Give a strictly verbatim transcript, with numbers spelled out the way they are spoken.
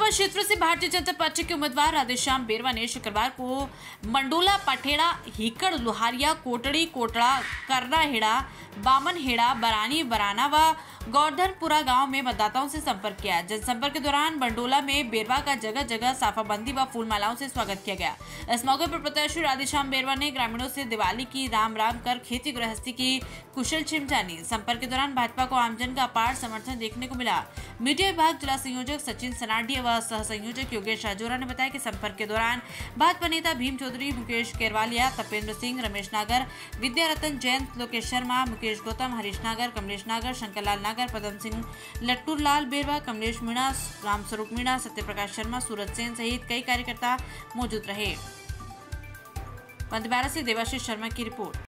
फिरोजाबाद क्षेत्र से भारतीय जनता पार्टी के उम्मीदवार राधेश्याम बेरवा ने शुक्रवार को मंडोला, पठेड़ा, हीकड़, लुहारिया, कोटड़ी, कोटड़ा, करनाहेड़ा, बामनहेड़ा, बरानी, बराना व गोवर्धनपुरा गांव में मतदाताओं से संपर्क किया। जनसंपर्क के दौरान मंडोला में बेरवा का जगह जगह साफाबंदी व फूल मालाओं से स्वागत किया गया। इस मौके पर प्रत्याशी राधेश्याम बेरवा ने ग्रामीणों से दिवाली की राम राम कर खेती गृहस्थी की कुशल छिम जानी। संपर्क के दौरान भाजपा को आमजन का अपार समर्थन देखने को मिला। मीडिया विभाग जिला संयोजक सचिन सनाडिया व सह संयोजक योगेश राजोरा ने बताया कि संपर्क के दौरान भाजपा नेता भीम चौधरी, मुकेश केरवालिया, तपेंद्र सिंह, रमेश नागर, विद्या रतन जैन, लोकेश शर्मा, मुकेश गौतम, हरीश नागर, कमलेश नागर, शंकरलाल नागर, पदम सिंह, लट्टू लाल बेरवा, कमलेश मीणा, रामस्वरूप मीणा, सत्यप्रकाश शर्मा, सूरज सेन सहित कई कार्यकर्ता मौजूद रहे। पंतबारा से देवाशीष शर्मा की रिपोर्ट।